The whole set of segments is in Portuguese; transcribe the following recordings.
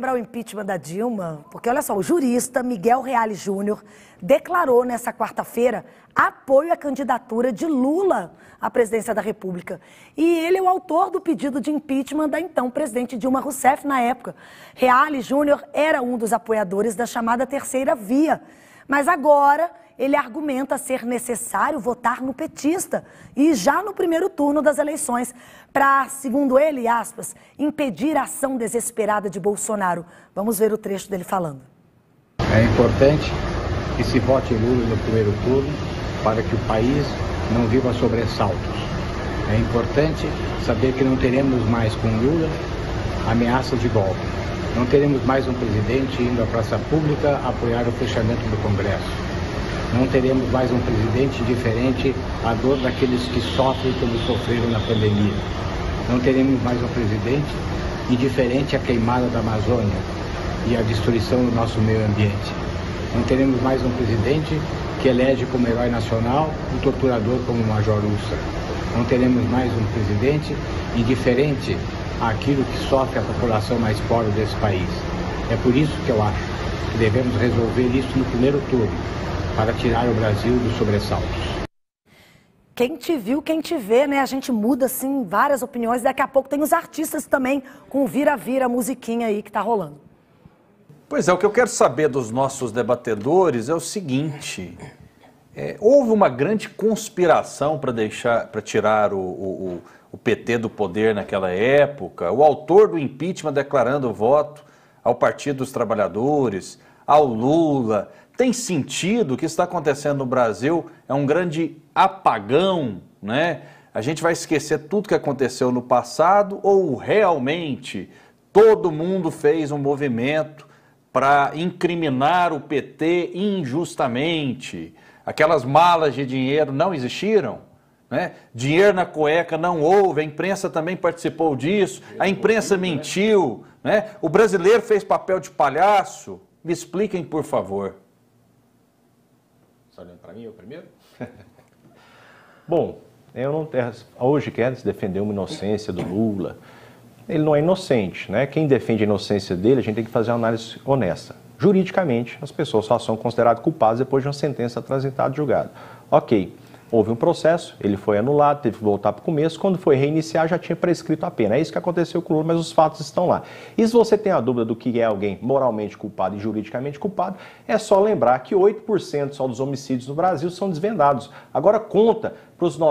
para o impeachment da Dilma, porque olha só, o jurista Miguel Reale Júnior declarou nessa quarta-feira apoio à candidatura de Lula à presidência da República. E ele é o autor do pedido de impeachment da então presidente Dilma Rousseff na época. Reale Júnior era um dos apoiadores da chamada terceira via, mas agora ele argumenta ser necessário votar no petista e já no primeiro turno das eleições para, segundo ele, aspas, impedir a ação desesperada de Bolsonaro. Vamos ver o trecho dele falando. É importante que se vote Lula no primeiro turno para que o país não viva sobressaltos. É importante saber que não teremos mais com Lula ameaça de golpe. Não teremos mais um presidente indo à praça pública apoiar o fechamento do Congresso. Não teremos mais um presidente diferente à dor daqueles que sofrem como sofreram na pandemia. Não teremos mais um presidente indiferente à queimada da Amazônia e à destruição do nosso meio ambiente. Não teremos mais um presidente que elege como herói nacional um torturador como o Major Ustra. Não teremos mais um presidente indiferente àquilo que sofre a população mais pobre desse país. É por isso que eu acho que devemos resolver isso no primeiro turno, para tirar o Brasil dos sobressaltos. Quem te viu, quem te vê, né? A gente muda, assim, várias opiniões. Daqui a pouco tem os artistas também com o vira-vira, musiquinha aí que tá rolando. Pois é, o que eu quero saber dos nossos debatedores é o seguinte. Houve uma grande conspiração para tirar o PT do poder naquela época. O autor do impeachment declarando voto ao Partido dos Trabalhadores, ao Lula. Tem sentido? O que está acontecendo no Brasil é um grande apagão, né? A gente vai esquecer tudo que aconteceu no passado ou realmente todo mundo fez um movimento para incriminar o PT injustamente? Aquelas malas de dinheiro não existiram, né? Dinheiro na cueca não houve, a imprensa também participou disso, a imprensa mentiu, né? O brasileiro fez papel de palhaço. Me expliquem, por favor. Está olhando para mim, eu primeiro? Bom, eu não hoje quero defender uma inocência do Lula. Ele não é inocente, né? Quem defende a inocência dele, a gente tem que fazer uma análise honesta. Juridicamente, as pessoas só são consideradas culpadas depois de uma sentença transitada e julgada. Ok, houve um processo, ele foi anulado, teve que voltar para o começo, quando foi reiniciar já tinha prescrito a pena. É isso que aconteceu com o Lula, mas os fatos estão lá. E se você tem a dúvida do que é alguém moralmente culpado e juridicamente culpado, é só lembrar que 8% só dos homicídios no Brasil são desvendados. Agora conta para os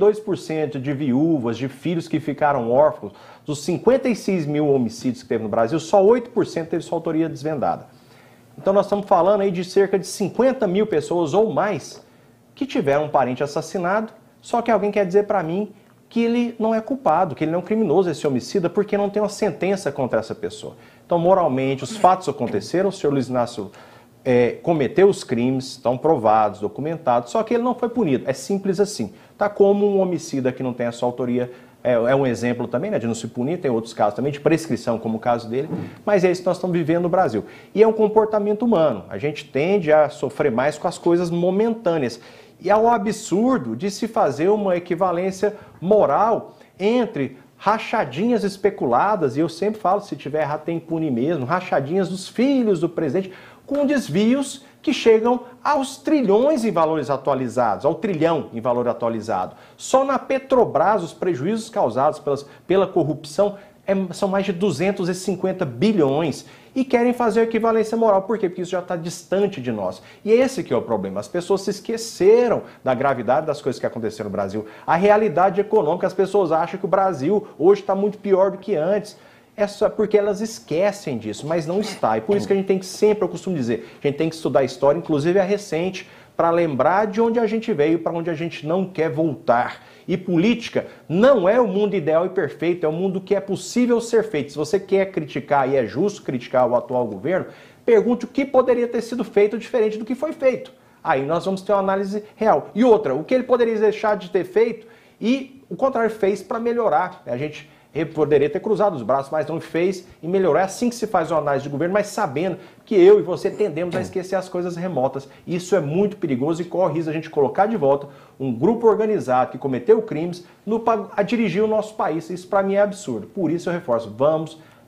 92% de viúvas, de filhos que ficaram órfãos, dos 56 mil homicídios que teve no Brasil, só 8% teve sua autoria desvendada. Então nós estamos falando aí de cerca de 50 mil pessoas ou mais que tiveram um parente assassinado, só que alguém quer dizer para mim que ele não é culpado, que ele não é um criminoso, esse homicida, porque não tem uma sentença contra essa pessoa. Então, moralmente, os fatos aconteceram, o senhor Luiz Inácio cometeu os crimes, estão provados, documentados, só que ele não foi punido. É simples assim. Tá como um homicida que não tem a sua autoria, é um exemplo também, né, de não se punir, tem outros casos também de prescrição, como o caso dele, mas é isso que nós estamos vivendo no Brasil. E é um comportamento humano, a gente tende a sofrer mais com as coisas momentâneas. E há um absurdo de se fazer uma equivalência moral entre rachadinhas especuladas, e eu sempre falo, se tiver errado tem impune mesmo, rachadinhas dos filhos do presidente, com desvios que chegam aos trilhões em valores atualizados, ao trilhão em valor atualizado. Só na Petrobras, os prejuízos causados pela corrupção são mais de 250 bilhões. E querem fazer a equivalência moral. Por quê? Porque isso já está distante de nós. E esse que é o problema. As pessoas se esqueceram da gravidade das coisas que aconteceram no Brasil. A realidade econômica, as pessoas acham que o Brasil hoje está muito pior do que antes. É só porque elas esquecem disso, mas não está. E por isso que a gente tem que sempre, eu costumo dizer, a gente tem que estudar a história, inclusive a recente, para lembrar de onde a gente veio e para onde a gente não quer voltar. E política não é o mundo ideal e perfeito, é o mundo que é possível ser feito. Se você quer criticar, e é justo criticar o atual governo, pergunte o que poderia ter sido feito diferente do que foi feito. Aí nós vamos ter uma análise real. E outra, o que ele poderia deixar de ter feito e o contrário fez para melhorar. A gente poderia ter cruzado os braços, mas não fez e melhorou. É assim que se faz uma análise de governo, mas sabendo que eu e você tendemos a esquecer as coisas remotas. Isso é muito perigoso e corre risco a gente colocar de volta um grupo organizado que cometeu crimes a dirigir o nosso país. Isso para mim é absurdo. Por isso eu reforço, vamos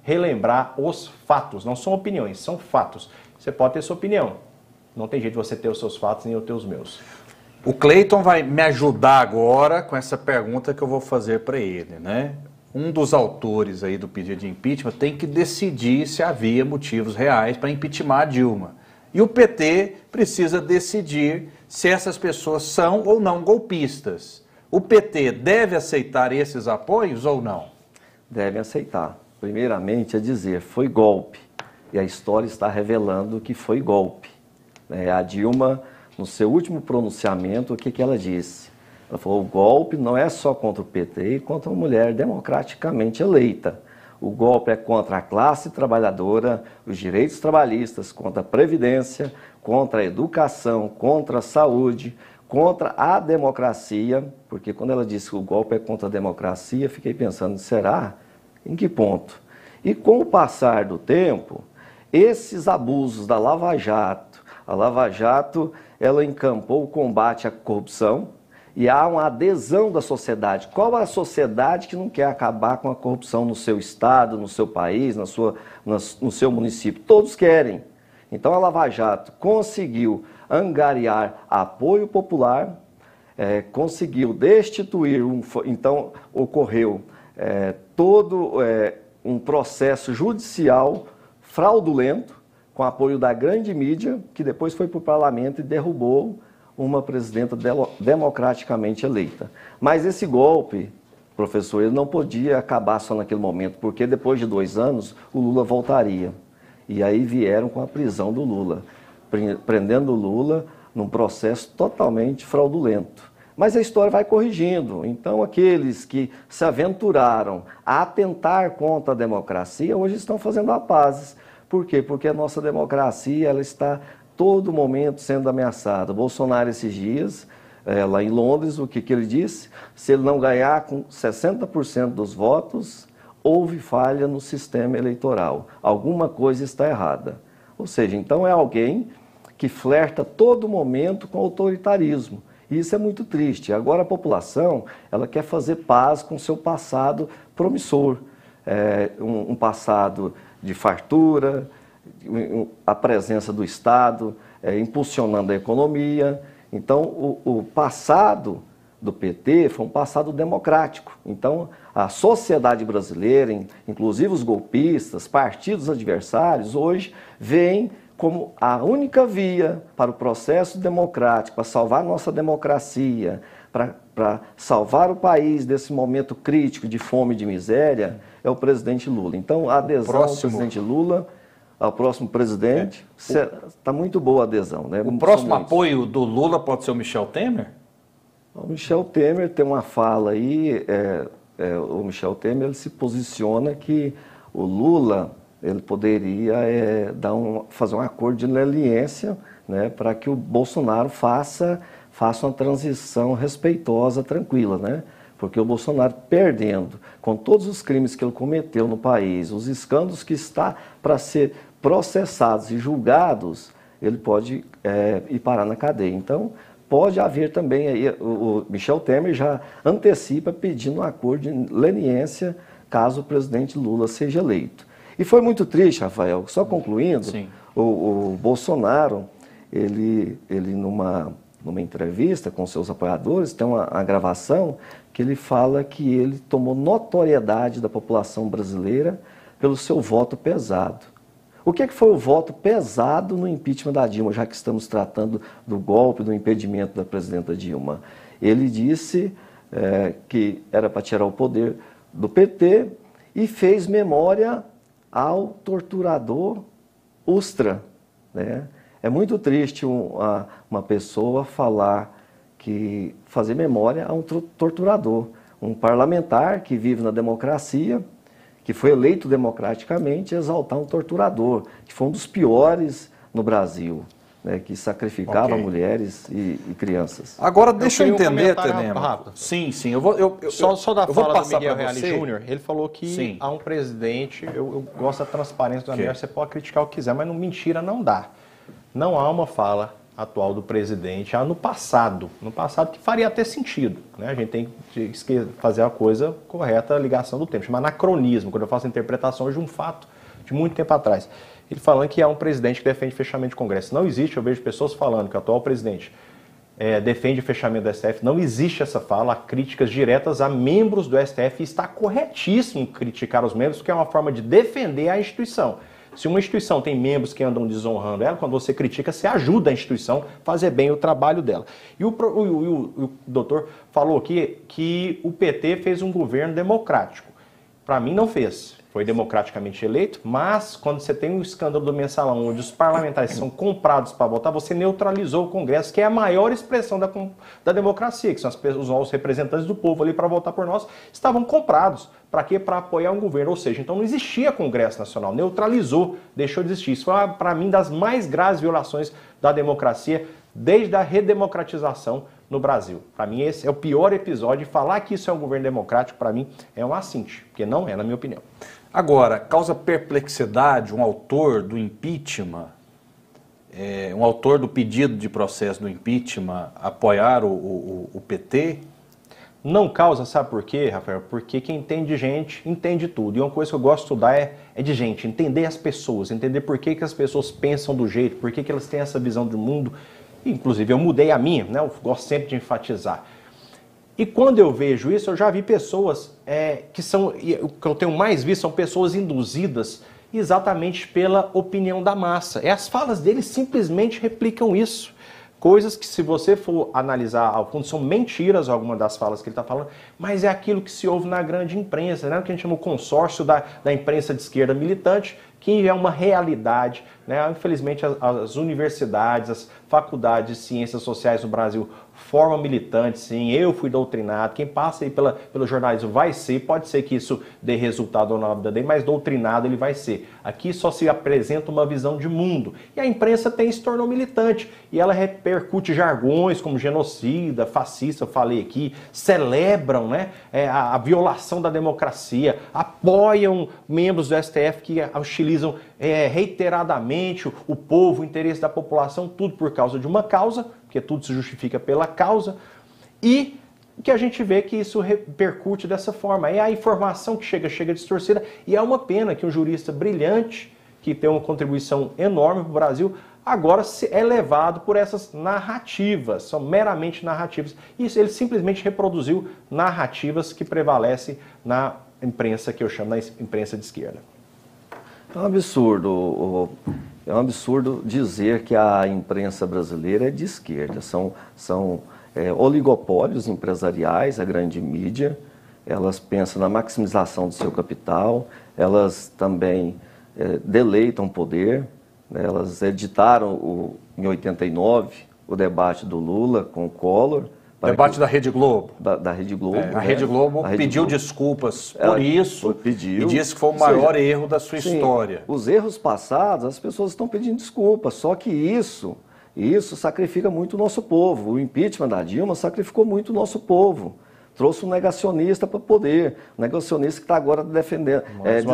relembrar os fatos, não são opiniões, são fatos. Você pode ter sua opinião, não tem jeito de você ter os seus fatos nem eu ter os meus. O Cleiton vai me ajudar agora com essa pergunta que eu vou fazer para ele, né? Um dos autores aí do pedido de impeachment tem que decidir se havia motivos reais para impeachment a Dilma. E o PT precisa decidir se essas pessoas são ou não golpistas. O PT deve aceitar esses apoios ou não? Deve aceitar. Primeiramente, é dizer, foi golpe. E a história está revelando que foi golpe. A Dilma, no seu último pronunciamento, o que ela disse? Ela falou, o golpe não é só contra o PT e contra uma mulher democraticamente eleita. O golpe é contra a classe trabalhadora, os direitos trabalhistas, contra a Previdência, contra a educação, contra a saúde, contra a democracia, porque quando ela disse que o golpe é contra a democracia, fiquei pensando, será? Em que ponto? E com o passar do tempo, esses abusos da Lava Jato, a Lava Jato, ela encampou o combate à corrupção, e há uma adesão da sociedade. Qual é a sociedade que não quer acabar com a corrupção no seu estado, no seu país, no seu município? Todos querem. Então a Lava Jato conseguiu angariar apoio popular, conseguiu destituir, então ocorreu todo um processo judicial fraudulento, com apoio da grande mídia, que depois foi para o parlamento e derrubou uma presidenta democraticamente eleita. Mas esse golpe, professor, ele não podia acabar só naquele momento, porque depois de 2 anos o Lula voltaria. E aí vieram com a prisão do Lula, prendendo o Lula num processo totalmente fraudulento. Mas a história vai corrigindo. Então aqueles que se aventuraram a atentar contra a democracia, hoje estão fazendo a paz. Por quê? Porque a nossa democracia ela está todo momento sendo ameaçado. Bolsonaro, esses dias, lá em Londres, o que ele disse? Se ele não ganhar com 60% dos votos, houve falha no sistema eleitoral. Alguma coisa está errada. Ou seja, então é alguém que flerta todo momento com autoritarismo. E isso é muito triste. Agora a população ela quer fazer paz com seu passado promissor. Um passado de fartura, a presença do Estado, impulsionando a economia. Então, o passado do PT foi um passado democrático. Então, a sociedade brasileira, inclusive os golpistas, partidos adversários, hoje veem como a única via para o processo democrático, para salvar nossa democracia, para salvar o país desse momento crítico de fome e de miséria, é o presidente Lula. Então, a adesão ao presidente Lula, ao próximo presidente, está muito boa a adesão. Né? O próximo apoio do Lula pode ser o Michel Temer? O Michel Temer tem uma fala aí, o Michel Temer ele se posiciona que o Lula ele poderia fazer um acordo de leniência, né, para que o Bolsonaro faça uma transição respeitosa, tranquila, né? Porque o Bolsonaro perdendo, com todos os crimes que ele cometeu no país, os escândalos que está para ser processados e julgados, ele pode ir parar na cadeia. Então, pode haver também, aí, o Michel Temer já antecipa pedindo um acordo de leniência caso o presidente Lula seja eleito. E foi muito triste, Rafael, só concluindo, o Bolsonaro, ele numa entrevista com seus apoiadores, tem uma gravação que ele fala que ele tomou notoriedade da população brasileira pelo seu voto pesado. O que foi o voto pesado no impeachment da Dilma, já que estamos tratando do golpe, do impedimento da presidenta Dilma? Ele disse que era para tirar o poder do PT e fez memória ao torturador Ustra, né? É muito triste uma pessoa fazer memória a um torturador, um parlamentar que vive na democracia, que foi eleito democraticamente, exaltar um torturador, que foi um dos piores no Brasil, né, que sacrificava mulheres e crianças. Agora, deixa eu entender, Tenema. Sim. Só da fala do Miguel Reale Júnior, ele falou que há um presidente, eu gosto da transparência do Daniel, você pode criticar o que quiser, mas mentira não dá. Não há uma fala atual do presidente no passado que faria até sentido, né? A gente tem que fazer a coisa correta, a ligação do tempo, chama anacronismo, quando eu faço interpretações de um fato de muito tempo atrás. Ele falando que é um presidente que defende fechamento de Congresso. Não existe, eu vejo pessoas falando que o atual presidente defende o fechamento do STF, não existe essa fala, há críticas diretas a membros do STF e está corretíssimo criticar os membros, porque é uma forma de defender a instituição. Se uma instituição tem membros que andam desonrando ela, quando você critica, você ajuda a instituição a fazer bem o trabalho dela. E o doutor falou aqui que o PT fez um governo democrático. Para mim não fez. Foi democraticamente eleito, mas quando você tem um escândalo do Mensalão, onde os parlamentares são comprados para votar, você neutralizou o Congresso, que é a maior expressão da democracia, que são os nossos representantes do povo ali para votar por nós, estavam comprados. Para quê? Para apoiar um governo. Ou seja, então não existia Congresso Nacional, neutralizou, deixou de existir. Isso foi, para mim, das mais graves violações da democracia desde a redemocratização no Brasil. Para mim, esse é o pior episódio. E falar que isso é um governo democrático, para mim, é um assinte, porque não é, na minha opinião. Agora, causa perplexidade um autor do impeachment, um autor do pedido de processo do impeachment, apoiar o PT? Não causa, sabe por quê, Rafael? Porque quem entende gente, entende tudo. E uma coisa que eu gosto de estudar é de gente, entender as pessoas, entender por que as pessoas pensam do jeito, por que elas têm essa visão do mundo. Inclusive, eu mudei a minha, né? Eu gosto sempre de enfatizar. E quando eu vejo isso, eu já vi pessoas o que eu tenho mais visto são pessoas induzidas exatamente pela opinião da massa. E as falas deles simplesmente replicam isso. Coisas que, se você for analisar ao fundo, são mentiras algumas das falas que ele está falando, mas é aquilo que se ouve na grande imprensa, né? O que a gente chama o consórcio da imprensa de esquerda militante, que é uma realidade, né? Infelizmente, as universidades, as faculdades de ciências sociais no Brasil formam militantes, sim. Eu fui doutrinado. Quem passa aí pelo jornalismo vai ser, pode ser que isso dê resultado ou não na vida dele, mas doutrinado ele vai ser. Aqui só se apresenta uma visão de mundo. E a imprensa se tornou militante. E ela repercute jargões como genocida, fascista, eu falei aqui, celebram, né, a violação da democracia, apoiam membros do STF que utilizam reiteradamente o povo, o interesse da população, tudo por causa de uma causa, porque tudo se justifica pela causa, e que a gente vê que isso repercute dessa forma. É a informação que chega distorcida, e é uma pena que um jurista brilhante, que tem uma contribuição enorme para o Brasil, agora é levado por essas narrativas, são meramente narrativas. Isso ele simplesmente reproduziu narrativas que prevalecem na imprensa, que eu chamo de imprensa de esquerda. É um absurdo dizer que a imprensa brasileira é de esquerda. São oligopólios empresariais, a grande mídia, elas pensam na maximização do seu capital, elas também deleitam poder, né? Elas editaram em 89 o debate do Lula com o Collor. Debate da Rede Globo. Da Rede Globo. A Rede Globo pediu desculpas por isso e disse que foi o maior erro da sua história. Os erros passados, as pessoas estão pedindo desculpas, só que isso sacrifica muito o nosso povo. O impeachment da Dilma sacrificou muito o nosso povo. Trouxe um negacionista para o poder, um negacionista que está agora defendendo,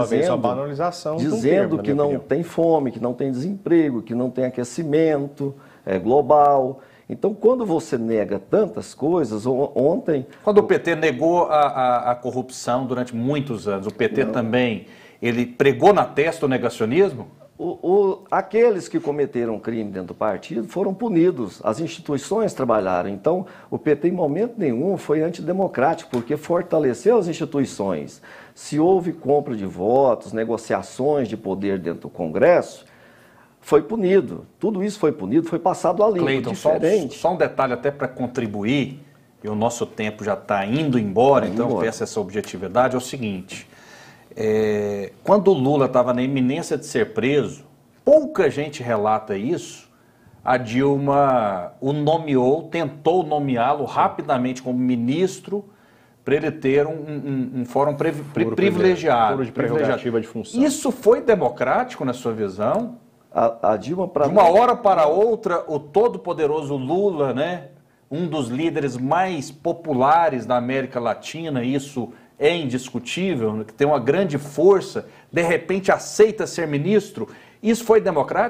dizendo que não tem fome, que não tem desemprego, que não tem aquecimento global. Então, quando você nega tantas coisas, ontem... Quando o PT negou a corrupção durante muitos anos, o PT também, ele pregou na testa o negacionismo? Aqueles que cometeram crime dentro do partido foram punidos, as instituições trabalharam. Então, o PT, em momento nenhum, foi antidemocrático, porque fortaleceu as instituições. Se houve compra de votos, negociações de poder dentro do Congresso, foi punido. Tudo isso foi punido, foi passado a limpo. Cleiton, só um detalhe até para contribuir, e o nosso tempo já está indo embora, então eu peço essa objetividade, é o seguinte... quando o Lula estava na iminência de ser preso, pouca gente relata isso, a Dilma o nomeou, tentou nomeá-lo rapidamente como ministro para ele ter um fórum privilegiado. Foro de prerrogativa de função. Isso foi democrático na sua visão? A Dilma, de uma hora para outra, o todo-poderoso Lula, né, um dos líderes mais populares da América Latina, isso é indiscutível, que tem uma grande força, de repente aceita ser ministro, isso foi democrático?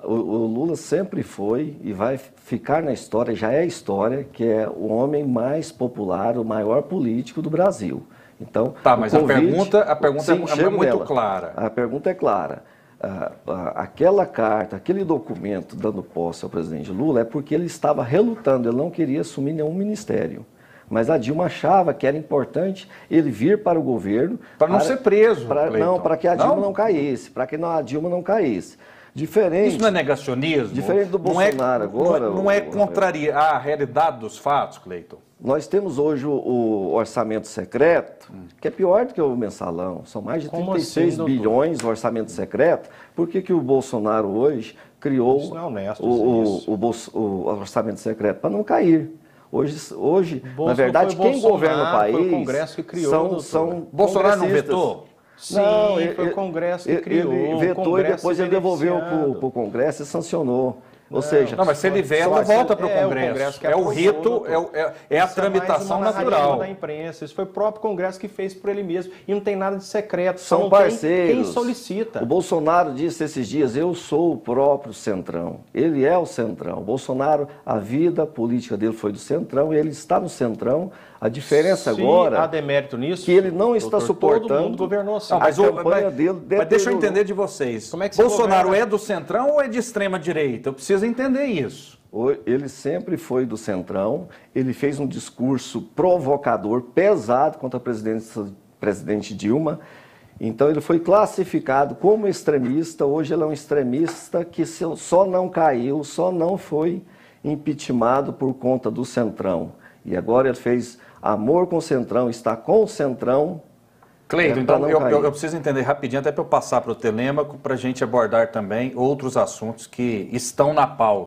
O Lula sempre foi e vai ficar na história, já é história, que é o homem mais popular, o maior político do Brasil. Então, tá, mas convite, a pergunta sim, é muito nela. clara. A pergunta é clara. Aquela carta, aquele documento dando posse ao presidente Lula é porque ele estava relutando, ele não queria assumir nenhum ministério. Mas a Dilma achava que era importante ele vir para o governo... Para não ser preso, Não, para que a Dilma não caísse, para que a Dilma não caísse. Diferente... Isso não é negacionismo? Diferente do Bolsonaro agora... Não é contrariar a realidade dos fatos, Cleiton? Nós temos hoje o orçamento secreto, que é pior do que o mensalão. São mais de 36 bilhões o orçamento secreto. Por que o Bolsonaro hoje criou Isso não é honesto, o orçamento secreto? Para não cair. Hoje na verdade, quem governa o país foi o Congresso que criou, são Bolsonaro não vetou? Sim, não, foi o Congresso que criou. Ele vetou e depois ele devolveu para o Congresso e sancionou. Ou seja, não, mas se ele veta, volta para o Congresso. É o rito, é a tramitação natural da imprensa. Isso foi o próprio Congresso que fez por ele mesmo. E não tem nada de secreto. São parceiros. Quem solicita. O Bolsonaro disse esses dias, eu sou o próprio Centrão. Ele é o Centrão. O Bolsonaro, a vida política dele foi do Centrão e ele está no Centrão. A diferença agora... há demérito nisso, que ele não está suportando... Todo mundo governou assim. Mas deixa eu entender de vocês. Como é que Bolsonaro é do Centrão ou é de extrema direita? Eu preciso entender isso. Ele sempre foi do Centrão. Ele fez um discurso provocador, pesado contra a presidente Dilma. Então ele foi classificado como extremista. Hoje ele é um extremista que só não caiu, só não foi impeachmentado por conta do Centrão. E agora ele fez amor com o Centrão, está com o Centrão. Cleiton, então eu preciso entender rapidinho, até para eu passar para o Telêmaco, para a gente abordar também outros assuntos que estão na pauta.